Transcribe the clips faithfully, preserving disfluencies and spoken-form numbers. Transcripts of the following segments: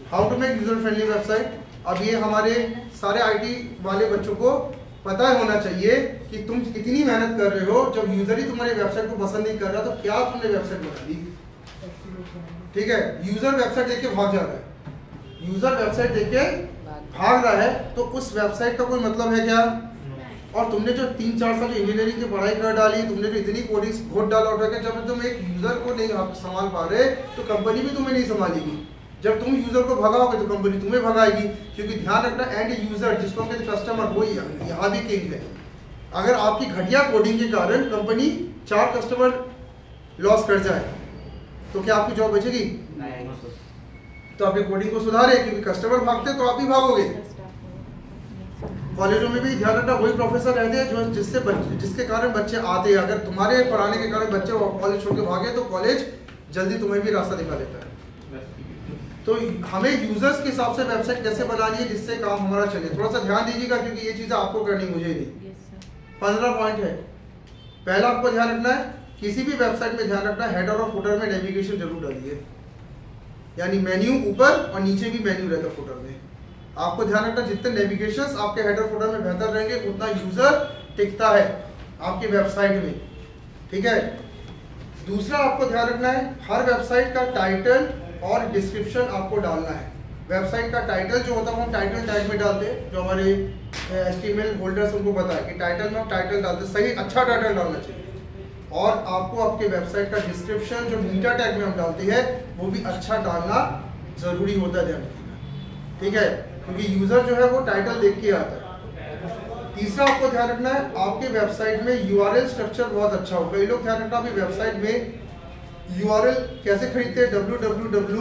How to make user friendly website. अब ये हमारे सारे आईटी वाले बच्चों को पता होना चाहिए कि तुम कितनी मेहनत कर रहे हो। जब यूजर ही तुम्हारी वेबसाइट को पसंद नहीं कर रहा तो क्या तुमने वेबसाइट बना दी। ठीक है, यूजर वेबसाइट देख के भाग जा रहा है, यूजर वेबसाइट देख के भाग रहा है तो उस वेबसाइट का कोई मतलब है क्या। और तुमने जो तीन चार साल इंजीनियरिंग की पढ़ाई कर डाली, तुमने जो इतनी कोडिंग घोट डाला उठा के, जब तुम एक यूजर को नहीं संभाल पा रहे तो कंपनी भी तुम्हें नहीं संभालेगी। जब तुम यूजर को भगाओगे तो कंपनी तुम्हें भगाएगी। क्योंकि ध्यान रखना, एंड यूजर जिसको कहते हैं कस्टमर, वो यहाँ भी किंग है। अगर आपकी घटिया कोडिंग के कारण कंपनी चार कस्टमर लॉस कर जाए तो क्या आपकी जॉब बचेगी? तो अपनी कोडिंग को सुधारे, क्योंकि कस्टमर भागते तो आप भी भागोगे। कॉलेजों में भी ध्यान रखना, वही प्रोफेसर रहते हैं जो जिससे जिसके कारण बच्चे आते हैं। अगर तुम्हारे पढ़ाने के कारण बच्चे कॉलेज छोड़ के भागे तो कॉलेज जल्दी तुम्हें भी रास्ता दिखा देता है। तो हमें यूजर्स के हिसाब से वेबसाइट कैसे बनानी है जिससे काम हमारा चले, थोड़ा सा ध्यान दीजिएगा, क्योंकि ये चीज़ें आपको करनी, मुझे नहीं। पंद्रह पॉइंट है। पहला आपको ध्यान रखना है, किसी भी वेबसाइट में ध्यान रखना, हेडर और फुटर में नेविगेशन जरूर डालिए, यानी मेन्यू ऊपर और नीचे भी मेन्यू रहता है फुटर में। आपको ध्यान रखना, जितने नेविगेशंस आपके हेडर फुटर में बेहतर रहेंगे उतना यूजर टिकता है आपकी वेबसाइट में। ठीक है। दूसरा आपको ध्यान रखना है, हर वेबसाइट का टाइटल और डिस्क्रिप्शन आपको डालना है। वेबसाइट का टाइटल जो होता है हम टाइटल टैग में डालते हैं, जो हमारे एचटीएमएल होल्डर्स उनको पता है कि टाइटल में हम टाइटल डालते हैं, सही अच्छा टाइटल डालना चाहिए। और आपको आपके वेबसाइट का डिस्क्रिप्शन जो मीटा टैग में हम डालते हैं वो भी अच्छा डालना जरूरी होता है, ध्यान रखिएगा। ठीक है, क्योंकि यूजर जो है वो टाइटल देख के आता है। तीसरा आपको ध्यान रखना है, आपके वेबसाइट में यूआरएल स्ट्रक्चर बहुत अच्छा हो। कई लोग ध्यान रखना, अपनी वेबसाइट में यूआरएल कैसे खरीदते हैं, W W W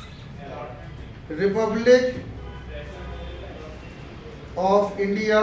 republic of India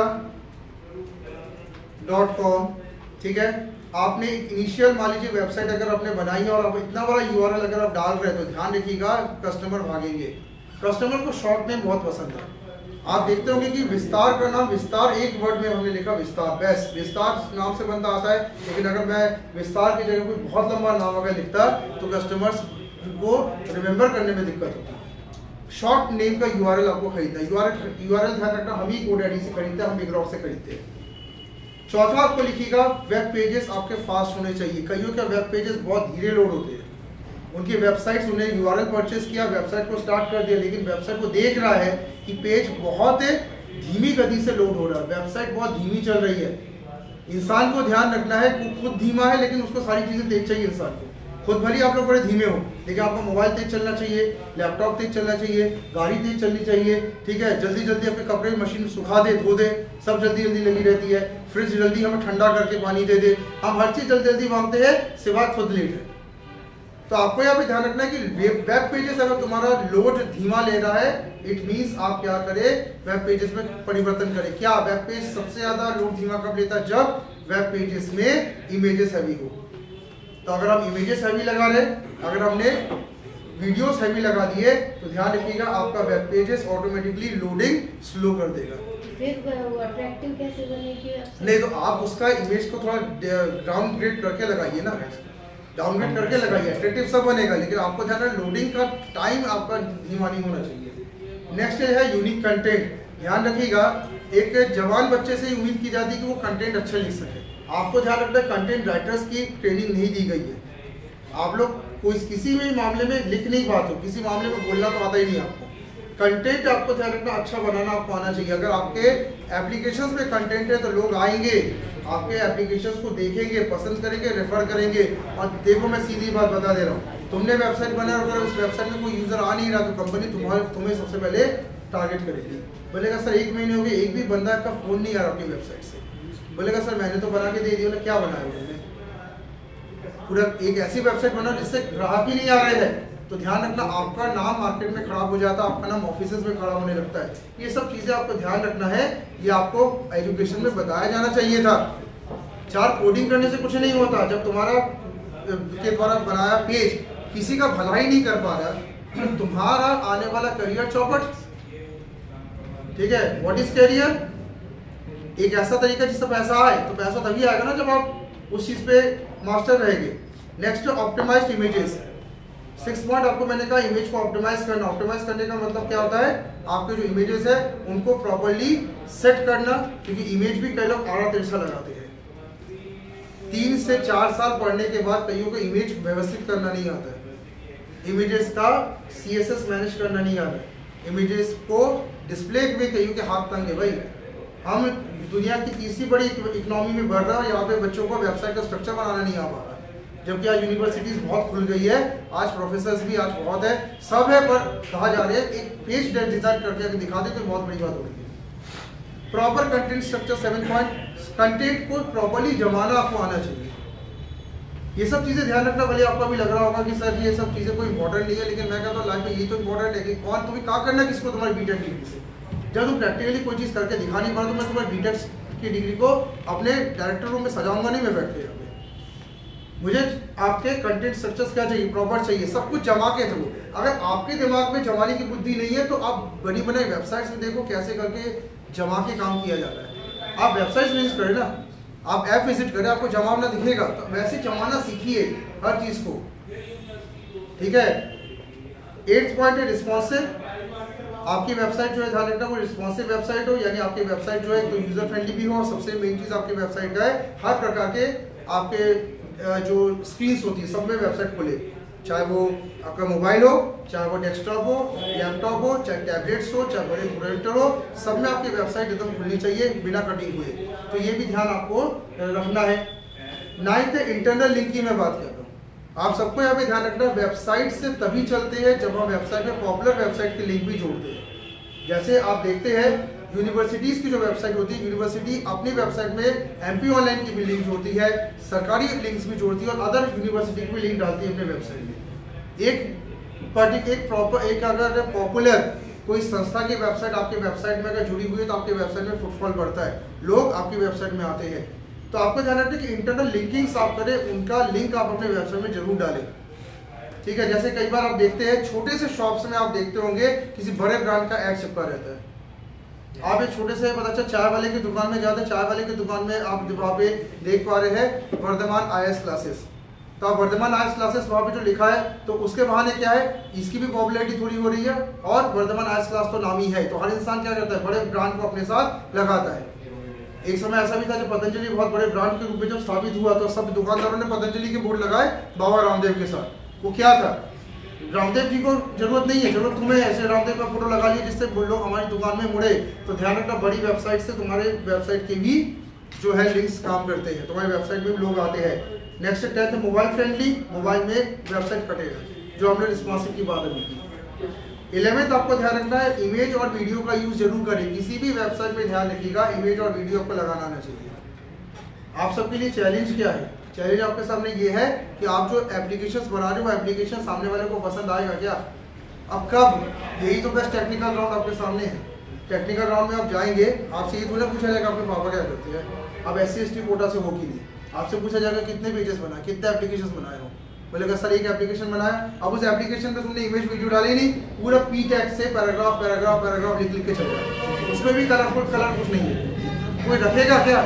dot com. ठीक है, आपने इनिशियल मान लीजिए वेबसाइट अगर आपने बनाई है और आप इतना बड़ा यूआरएल अगर आप डाल रहे हैं तो ध्यान रखिएगा कस्टमर भागेंगे। कस्टमर को शॉर्ट नेम बहुत पसंद है। आप देखते होंगे कि विस्तार का नाम, विस्तार एक वर्ड में हमने लिखा विस्तार, बेस्ट विस्तार नाम से बनता आता है। लेकिन अगर मैं विस्तार की जगह कोई बहुत लंबा नाम अगर लिखता तो कस्टमर्स को रिमेंबर करने में दिक्कत होती। शॉर्ट नेम का यूआरएल आपको खरीदना है। यूआरएल यूआरएल ध्यान रखना, हम ही GoDaddy से खरीदते हैं, हम बिगरॉक से खरीदते हैं। चौथा आपको लिखिएगा, वेब पेजेस आपके फास्ट होने चाहिए। कईयों के वेब पेजेस बहुत धीरे लोड होते हैं। उनकी वेबसाइट्स, उन्हें यूआरएल परचेस किया, वेबसाइट को स्टार्ट कर दिया, लेकिन वेबसाइट को देख रहा है कि पेज बहुत धीमी गति से लोड हो रहा है, वेबसाइट बहुत धीमी चल रही है। इंसान को ध्यान रखना है, खुद धीमा है लेकिन उसको सारी चीज़ें तेज चाहिए। इंसान को खुद भले आप लोग बड़े धीमे हो, लेकिन आपका मोबाइल तेज चलना चाहिए, लैपटॉप तेज चलना चाहिए, गाड़ी तेज चलनी चाहिए। ठीक है, जल्दी जल्दी अपने कपड़े मशीन सुखा दे, धो दे, सब जल्दी जल्दी लगी रहती है। फ्रिज जल्दी हमें ठंडा करके पानी दे दे, हम हर चीज़ जल्दी जल्दी मांगते हैं, सिवाय खुद लेट है। तो आपको यहाँ पे ध्यान रखना है कि वेब पेजेस अगर तुम्हारा लोड धीमा ले रहा है, इट मींस आप क्या करें, वेब पेजेस में परिवर्तन करें। क्या वेब पेज सबसे ज्यादा लोड धीमा कब लेता है? जब वेब पेजेस में इमेजेस हैवी हो। तो अगर हम इमेजेस हैवी लगा रहे, अगर हमने वीडियोस हैवी लगा दिए तो ध्यान रखिएगा आपका web pages automatically loading slow कर देगा। अट्रैक्टिव कैसे बनेगी? नहीं तो आप उसका इमेज को थोड़ा डाउनग्रेड करके लगाइए ना, डाउनग्रेड करके लगाइए, अट्रैक्टिव सब बनेगा, लेकिन आपको ध्यान रखना लोडिंग का टाइम आपका धीमा नहीं होना चाहिए। नेक्स्ट है यूनिक कंटेंट। ध्यान रखिएगा, एक जवान बच्चे से उम्मीद की जाती है कि वो कंटेंट अच्छा लिख सके। आपको ध्यान रखना है कंटेंट राइटर्स की ट्रेनिंग नहीं दी गई है। आप लोग कोई किसी भी मामले में लिख नहीं पाते हो, किसी मामले में बोलना तो आता ही नहीं आपको। कंटेंट आपको ध्यान रखना अच्छा बनाना आपको आना चाहिए। अगर आपके एप्लीकेशंस में कंटेंट है तो लोग आएंगे, आपके एप्लीकेशंस को देखेंगे, पसंद करेंगे, रेफर करेंगे। और देखो मैं सीधी बात बता दे रहा हूँ, तुमने वेबसाइट बनाया और अगर उस वेबसाइट में कोई यूजर आ नहीं रहा तो कंपनी तुम्हारे तुम्हें सबसे पहले टारगेट करेगी। बोलेगा सर एक महीने हो गए, एक भी बंदा का फोन नहीं आ रहा अपनी वेबसाइट से। बोलेगा सर मैंने तो बना के दे दिया। क्या बनाया उन्होंने? पूरा एक ऐसी वेबसाइट बनाओ जिससे ग्राहक ही नहीं आ रहे हैं। तो ध्यान रखना आपका नाम मार्केट में खराब हो जाता है, आपका नाम ऑफिस में खराब होने लगता है। ये सब चीज़ें आपको ध्यान रखना है, ये आपको एजुकेशन में बताया जाना चाहिए था। चार कोडिंग करने से कुछ नहीं होता। जब तुम्हारा के द्वारा बनाया पेज किसी का भला ही नहीं कर पा रहा तो तुम्हारा आने वाला करियर चौपट। ठीक है, व्हाट इज करियर? एक ऐसा तरीका जिससे पैसा आए, तो पैसा तभी आएगा ना जब आप उस चीज़ पे मास्टर रहेंगे। Next optimised images. Six point आपको मैंने कहा इमेज को ऑप्टिमाइज करना। ऑप्टिमाइज करने का मतलब क्या होता है, आपके जो इमेजेस है उनको प्रॉपर्ली सेट करना, क्योंकि इमेज भी कई लोग आड़ा तिरछा लगाते हैं। तीन से चार साल पढ़ने के बाद कईयों को इमेज व्यवस्थित करना नहीं आता है, इमेजेस का सी एस एस मैनेज करना नहीं आता है, इमेजेस को डिस्प्ले में कईयों के हाथ तंग है। भाई हम दुनिया की तीसरी बड़ी इकोनॉमी में बढ़ रहा है, यहाँ पे बच्चों को वेबसाइट का स्ट्रक्चर बनाना नहीं आ पा रहा, जबकि आज यूनिवर्सिटीज बहुत खुल गई है, आज प्रोफेसर्स भी आज बहुत है, सब है, पर कहा जा रहा है एक पेज डिजाइन करके अगर दिखा दे तो बहुत बड़ी बात होगी। Proper content structure seven point, content को प्रॉपर्ली जमाना आपको आना चाहिए। ये सब चीजें ध्यान रखना। भले आपको भी लग रहा होगा कि सर ये सब चीजें कोई इंपॉर्टेंट नहीं है, लेकिन मैं कहता हूँ लाइफ में ये तो इंपॉर्टेंट है कि कौन तुम्हें क्या करना किसको तुम्हारी बीटेक डिग्री से। जब तुम प्रैक्टिकली कोई चीज करके दिखा नहीं पा रहा तो मैं तुम्हारी बीटेक की डिग्री को अपने डायरेक्टर रूम में सजाऊंगा नहीं मैं बैठ के। मुझे आपके कंटेंट स्ट्रक्चर्स क्या चाहिए, प्रॉपर चाहिए, सब कुछ जमा के थ्रू। अगर आपके दिमाग में जमाने की बुद्धि नहीं है तो आप बनी बनाई वेबसाइट्स में देखो कैसे करके जमा के काम किया जाता है। आप वेबसाइट्स विजिट करें ना, आप ऐप विजिट करें, आपको जमाना दिखेगा, तो वैसे जमाना सीखिए हर चीज को, ठीक है। एट्थ पॉइंट है रिस्पॉन्सिव। आपकी वेबसाइट जो है ध्यान रखना वो रिस्पॉन्सिव वेबसाइट हो, यानी आपकी वेबसाइट जो है तो यूजर फ्रेंडली भी हो। सबसे मेन चीज आपकी वेबसाइट का है हर प्रकार के आपके जो स्क्रीन्स होती है सब में वेबसाइट खोले, चाहे वो आपका मोबाइल हो, चाहे वो डेस्कटॉप हो, लैपटॉप हो, चाहे टैबलेट्स हो, चाहे बड़े प्रोजेक्टर हो, सब में आपकी वेबसाइट एकदम खुलनी चाहिए बिना कटिंग हुए। तो ये भी ध्यान आपको रखना है। नाइन्थ है इंटरनल लिंक की मैं बात कर रहा हूँ। आप सबको यहाँ पे ध्यान रखना, वेबसाइट से तभी चलते हैं जब हम वेबसाइट में पॉपुलर वेबसाइट के लिंक भी जोड़ते हैं। जैसे आप देखते हैं यूनिवर्सिटीज की जो वेबसाइट होती है, यूनिवर्सिटी अपनी वेबसाइट में एमपी ऑनलाइन की भी लिंक जोड़ती है, सरकारी लिंक्स भी जोड़ती है और अदर यूनिवर्सिटी की भी लिंक डालती है अपने वेबसाइट में। एक पर्टिकुलर एक प्रॉपर एक अगर पॉपुलर कोई संस्था की वेबसाइट आपके वेबसाइट में अगर जुड़ी हुई है तो आपके वेबसाइट में फुटफॉल बढ़ता है, लोग आपकी वेबसाइट में आते हैं। तो आपको ध्यान रखना कि इंटरनल लिंकिंग्स आप करें, उनका लिंक आप अपने वेबसाइट में जरूर डालें, ठीक है। जैसे कई बार आप देखते हैं छोटे से शॉप्स में आप देखते होंगे किसी बड़े ब्रांड का एड चिपका रहता है। आप एक छोटे से पता चला चाय वाले की दुकान में जाते हैं, चाय वाले की दुकान में आप वहाँ पे देख पा रहे हैं वर्धमान आई एस क्लासेस, तो आप वर्धमान आई एस क्लासेस वहाँ पे जो लिखा है तो उसके बहाने क्या है, इसकी भी पॉपुलैरिटी थोड़ी हो रही है और वर्धमान आई एस क्लास तो नामी है, तो हर इंसान क्या करता है बड़े ब्रांड को अपने साथ लगाता है। एक समय ऐसा भी था जब पतंजलि बहुत बड़े ब्रांड के रूप में जब स्थापित हुआ तो सब दुकानदारों ने पतंजलि के बोर्ड लगाए बाबा रामदेव के साथ। वो क्या था, रामदेव जी को जरूरत नहीं है, जरूरत तुम्हें ऐसे रामदेव का फोटो लगा लिया जिससे लोग हमारी दुकान में मुड़े। तो ध्यान रखना बड़ी वेबसाइट से तुम्हारे वेबसाइट के भी जो है लिंक्स काम करते हैं, तुम्हारी वेबसाइट में भी लोग आते हैं। नेक्स्ट टेंथ है मोबाइल फ्रेंडली, मोबाइल में वेबसाइट कटेगा, जो हमने रिस्पॉन्सिव की बात अभी की। इलेवेंथ आपको ध्यान रखना है इमेज और वीडियो का यूज जरूर करें, किसी भी वेबसाइट में ध्यान रखिएगा इमेज और वीडियो आपको लगाना आना चाहिए। आप सबके लिए चैलेंज क्या है, चैलेंज आपके सामने ये है कि आप जो एप्लीकेशंस बना रहे हो वो एप्लीकेशन सामने वाले को पसंद आएगा क्या। अब कब, यही तो बेस्ट टेक्निकल राउंड आपके सामने है। टेक्निकल राउंड में आप जाएंगे, आपसे ये थोड़ा पूछा जाएगा आपके पापा क्या करते हैं, अब S C S T quota से हो कि नहीं, आपसे पूछा जाएगा कितने पेजेस बनाए, कितने एप्लीकेशन बनाए हो, बोलेगा सर एक एप्लीकेशन बनाया। अब उस एप्लीकेशन पे तुमने इमेज वीडियो डाली नहीं, पूरा पी टैग से पैराग्राफ पैराग्राफ पैराग्राफ लिख लिख के चल रहा है, उसमें भी कलरफुल कलर कुछ नहीं है, कोई रखेगा क्या।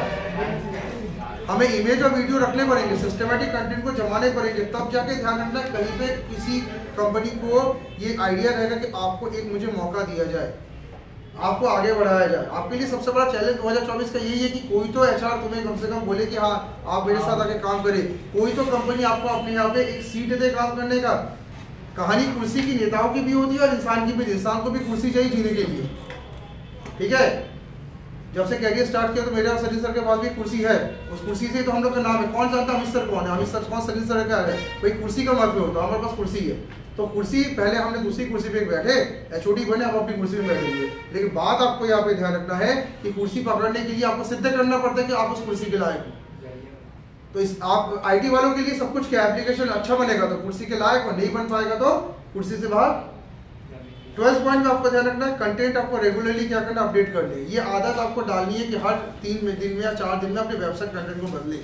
हमें इमेज और वीडियो रखने पड़ेंगे, सिस्टमेटिक कंटेंट को जमाने पड़ेंगे, तब जाके ध्यान रखना कहीं पे किसी कंपनी को ये आइडिया रहेगा कि आपको एक मुझे मौका दिया जाए, आपको आगे बढ़ाया जाए। आपके लिए सबसे बड़ा चैलेंज दो हज़ार चौबीस का यही है कि कोई तो एचआर तुम्हें कम से कम बोले कि हाँ आप मेरे साथ आके काम करें, कोई तो कंपनी आपको अपने यहाँ पे एक सीट दे काम करने का। कहानी कुर्सी की नेताओं की भी होती है और इंसान की भी, इंसान को भी कुर्सी चाहिए जीने के लिए, ठीक है। जब से कैरियर स्टार्ट किया तो मेरे और सचिन सर के पास भी कुर्सी है, उस कुर्सी से तो हम लोग का नाम है। कौन जानता अमित सर कौन है, अमित सर कौन, सचिन सर क्या है, भाई कुर्सी का महत्व होता है, हमारे पास कुर्सी है। तो कुर्सी पहले हमने दूसरी कुर्सी पे बैठे, एचओडी बने, अब अपनी कुर्सी में बैठेंगे। लेकिन बात आपको यहाँ पे ध्यान रखना है कि कुर्सी पकड़ने के लिए आपको सिद्ध करना पड़ता है कि आप उस कुर्सी के लायक हो। तो इस आप आईटी वालों के लिए सब कुछ क्या, एप्लीकेशन अच्छा बनेगा तो कुर्सी के लायक, और नहीं बन पाएगा तो कुर्सी से बाहर। ट्वेल्थ पॉइंट में आपको ध्यान रखना है कंटेंट आपको रेगुलरली क्या करना, अपडेट कर ले। ये आदत आपको डालनी है कि हर तीन दिन में या चार दिन में अपने वेबसाइट कंटेंट को बदले,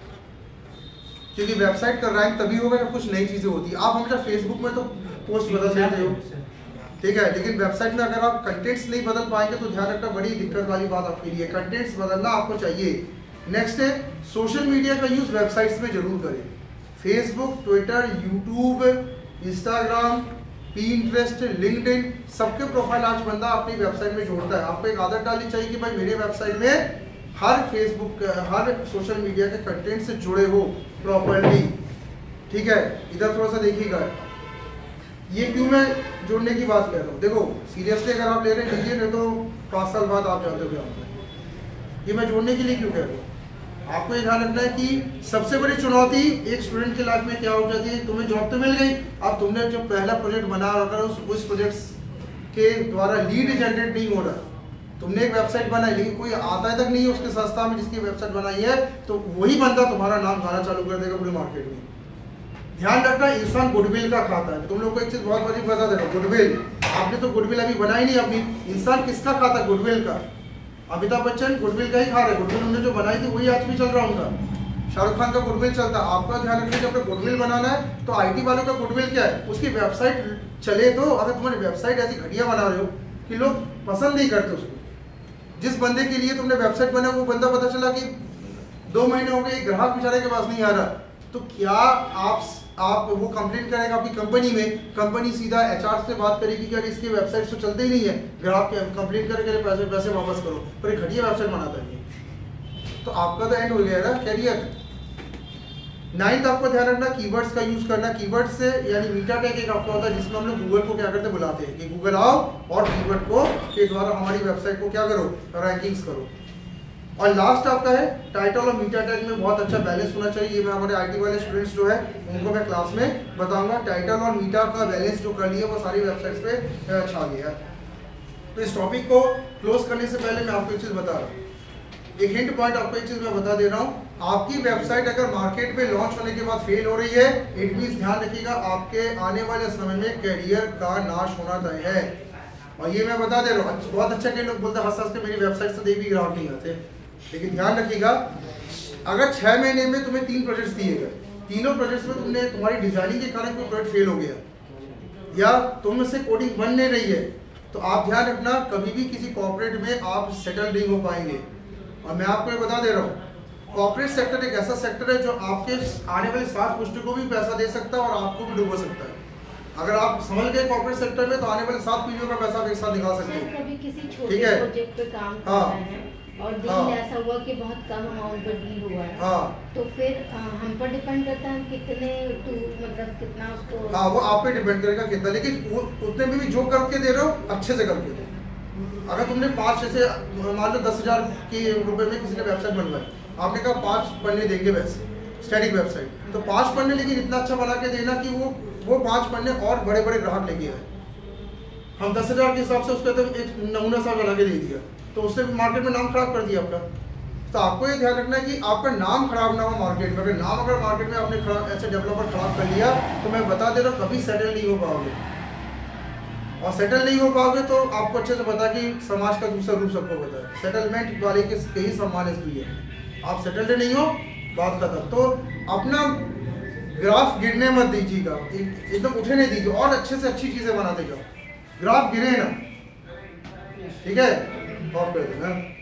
क्योंकि वेबसाइट का रैंक तभी होगा जब कुछ नई चीजें होती है। आप हमेशा फेसबुक में तो पोस्ट बदल देते हो, ठीक है, लेकिन वेबसाइट में अगर आप कंटेंट्स नहीं बदल पाएंगे तो ध्यान रखना बड़ी दिक्कत वाली बात आपके लिए, कंटेंट्स बदलना आपको चाहिए। नेक्स्ट है सोशल मीडिया का यूज वेबसाइट्स में जरूर करें, Facebook, Twitter, YouTube, Instagram, Pinterest, LinkedIn, सबके प्रोफाइल आज बंदा अपनी वेबसाइट में जोड़ता है। आपको एक आदत डालनी चाहिए कि भाई मेरे वेबसाइट में हर फेसबुक, हर सोशल मीडिया के कंटेंट से जुड़े हो प्रॉपरली, ठीक है। इधर थोड़ा सा देखिएगा, ये क्यों मैं जोड़ने की बात कर रहा हूँ। देखो सीरियसली अगर आप ले रहे हैं लीजिए, नहीं तो पाँच साल बाद आप जानते हो क्या होता है। ये मैं जोड़ने के लिए क्यों कह रहा हूँ, आपको ये ध्यान रखना है कि सबसे बड़ी चुनौती एक स्टूडेंट की लाइफ में क्या हो जाती है, तुम्हें जॉब तो मिल गई, अब तुमने जो पहला प्रोजेक्ट बना, अगर उस, उस प्रोजेक्ट के द्वारा लीड जनरेट नहीं हो रहा, तुमने एक वेबसाइट बनाई लेकिन कोई आता तक नहीं है उसके संस्था में जिसकी वेबसाइट बनाई है, तो वही बंदा तुम्हारा नाम खाना चालू कर देगा पूरे मार्केट में। ध्यान रखना, इंसान गुडविल का खाता है। तुम लोग को एक चीज बहुत बड़ी बता दे रहा हूँ, गुडविल, आपने तो गुडविल अभी बनाई नहीं अपनी, इंसान किसका खाता है, गुडविल का। अमिताभ बच्चन गुडविल का ही खा रहे, गुडविल उन्होंने जो बनाई थी वही आज भी चल रहा उनका। शाहरुख खान का गुडविल चलता है। आपका ध्यान रखना, जब गुडविल बनाना है तो आईटी वालों का गुडविल क्या है, उसकी वेबसाइट चले। तो अगर तुम्हारी वेबसाइट ऐसी घटिया बना रहे हो कि लोग पसंद नहीं करते उसको, जिस बंदे के लिए तुमने वेबसाइट बनाई वो बंदा पता चला कि दो महीने हो गए ग्राहक बेचारे के पास नहीं आ रहा, तो क्या आप आप वो कंप्लेंट करेगा आपकी कंपनी में, कंपनी सीधा एचआर से बात करेगी कि यार इसकी वेबसाइट तो चलते ही नहीं है, ग्राहक कंप्लेंट करेंगे पैसे पैसे वापस करो, पर एक घटिया वेबसाइट बनाता है, तो आपका तो एंड हो गया ना कैरियर। नाइन्थ आपको ध्यान रखना, कीवर्ड्स का यूज करना। कीवर्ड से यानी मीटा टैग एक आपका होता है जिसमें हम लोग गूगल को क्या करते बुलाते हैं कि गूगल आओ और कीवर्ड को के द्वारा हमारी वेबसाइट को क्या करो, रैंकिंग्स करो। और लास्ट आपका है टाइटल और मीटा टैग में बहुत अच्छा बैलेंस होना चाहिए। ये मैं हमारे आईटी वाले स्टूडेंट्स जो है उनको मैं क्लास में बताऊंगा। टाइटल और मीटा का बैलेंस जो कर लिया वो सारी वेबसाइट्स पे छा गया। तो इस टॉपिक को क्लोज करने से पहले मैं आपको एक चीज़ बता रहा हूँ, एक हिंट पॉइंट आपको एक चीज़ मैं बता दे रहा हूँ। आपकी वेबसाइट अगर मार्केट में लॉन्च होने के बाद फेल हो रही है, इट मीन्स ध्यान रखिएगा आपके आने वाले समय में कैरियर का नाश होना तय है। और ये मैं बता दे रहा हूँ, बहुत अच्छा कई लोग बोलते हैं हंस हंस के मेरी वेबसाइट से देवी ग्राहक नहीं आते, लेकिन ध्यान रखिएगा अगर छह महीने में तुम्हें तीन प्रोजेक्ट्स दिए गए, तीनों प्रोजेक्ट्स में तुमने तुम्हारी डिजाइनिंग के कारण कोई प्रोजेक्ट फेल हो गया या तुम से कोडिंग बन नहीं रही है, तो आप ध्यान रखना कभी भी किसी कॉर्पोरेट में आप सेटल नहीं हो पाएंगे। और मैं आपको ये बता दे रहा हूँ, कॉर्पोरेट सेक्टर एक ऐसा सेक्टर है जो आपके आने वाली सात पुष्टि को भी पैसा दे सकता है और आपको भी डुबो सकता है। अगर आप समझ गए कॉर्पोरेट सेक्टर में तो आने वाले सात पीढ़ियों का पैसा आप एक साथ दिखा सकते हो। कभी किसी छोटे प्रोजेक्ट पे काम कर हाँ, रहे हैं और डील हाँ, ऐसा हुआ कि बहुत कम अमाउंट पर डील हुआ है, हाँ, तो फिर आ, हम पर डिपेंड करता है कितने टू मतलब कितना उसको, हाँ वो आप पे डिपेंड करेगा कितना, लेकिन उतने में भी जो करके दे रहे हो अच्छे से करके दो। अगर तुमने पाँच जैसे मान लो दस हजार के रुपए में किसी ने वेबसाइट बनवाई, आपने कहा पाँच पन्ने देंगे वैसे स्टैटिक वेबसाइट, तो पाँच पन्ने लेकिन इतना अच्छा बना के देना कि वो वो पाँच पन्ने और बड़े बड़े ग्राहक लेके आए। हम दस हजार के हिसाब से उसका तो एक नमूना सा बना के दे दिया, तो उसने मार्केट में नाम खराब कर दिया आपका। तो आपको ये ध्यान रखना है कि आपका नाम खराब ना हो मार्केट में। अगर नाम अगर मार्केट में आपने खराब ऐसे डेवलपर खराब कर लिया तो मैं बता दे रहा हूँ कभी सेटल नहीं हो पाओगे, और सेटल नहीं हो पाओगे तो आपको अच्छे से पता कि समाज का दूसरा रूप सबको पता है, सेटलमेंट वाले के ही सम्मान इसलिए है। आप सेटल्ड नहीं हो, बात खत्म। तो अपना ग्राफ गिरने मत दीजिएगा, एकदम उठे नहीं दीजिए और अच्छे से अच्छी चीजें बनाते जाओ, ग्राफ गिरे ना, ठीक है, ऑफ कर देना।